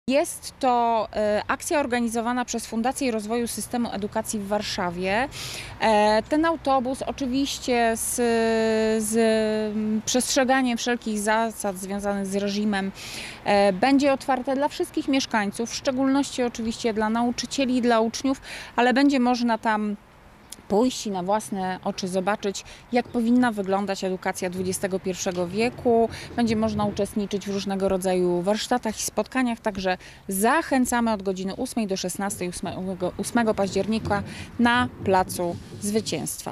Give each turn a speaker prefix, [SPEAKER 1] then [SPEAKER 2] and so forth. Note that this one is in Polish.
[SPEAKER 1] Jest to akcja organizowana przez Fundację Rozwoju Systemu Edukacji w Warszawie. Ten autobus oczywiście z przestrzeganiem wszelkich zasad związanych z reżimem będzie otwarte dla wszystkich mieszkańców, w szczególności oczywiście dla nauczycieli i dla uczniów, ale będzie można tam pójść i na własne oczy zobaczyć, jak powinna wyglądać edukacja XXI wieku. Będzie można uczestniczyć w różnego rodzaju warsztatach i spotkaniach, także zachęcamy od godziny 8 do 16, 8 października na Placu Zwycięstwa.